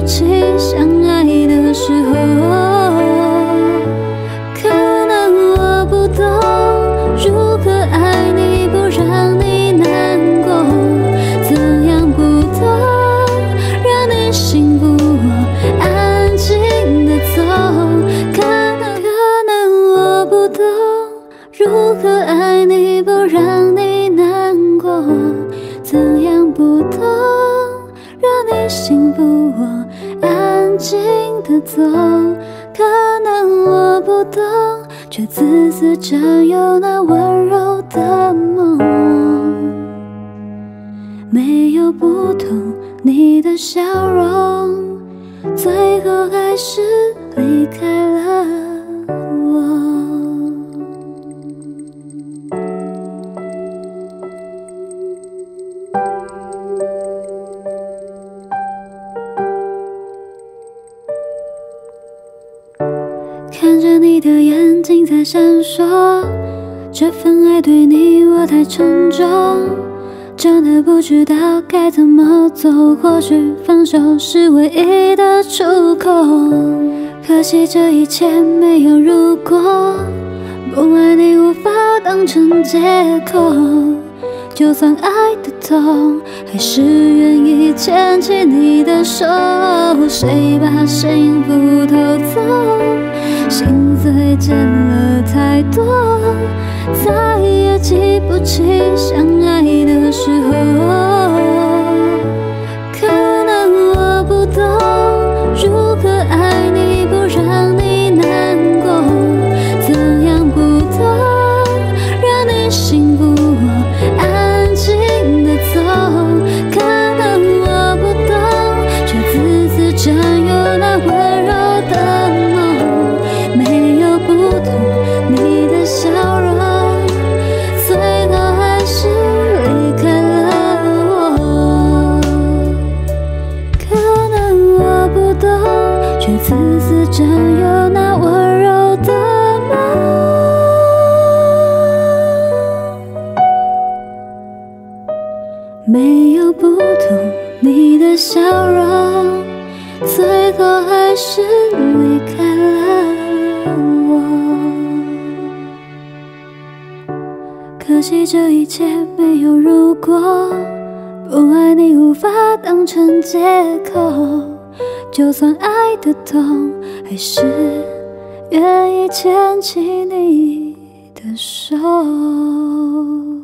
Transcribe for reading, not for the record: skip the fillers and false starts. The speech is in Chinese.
起相爱的时候。可能我不懂如何爱你，不让你难过，怎样不懂让你幸福，我安静的走。可能我不懂如何爱你，不让你难过，怎样不懂让你幸福，我安静的走。可能我不懂，却自私占有那温柔的梦。没有不懂你的笑容，最后还是离开了我。看着你的眼睛在闪烁，这份爱对你我太沉重，真的不知道该怎么走。或许放手是唯一的出口，可惜这一切没有如果，不爱你无法当成借口。就算爱得痛，还是愿意牵起你的手。谁把幸福偷走，心碎见了太多，再也记不起相爱的时候。可能我不懂如何爱你，不让你难过，怎样不懂让你幸福，我安静的走。可能我不懂，却自私占有那温柔的梦。没有不懂你的笑容，最后还是离开了我。可能我不懂，却自私占有那温柔的梦。没有不懂你的笑容，最后还是离开了我。可惜这一切没有如果，不爱你无法当成借口。就算爱得痛，还是愿意牵起你的手。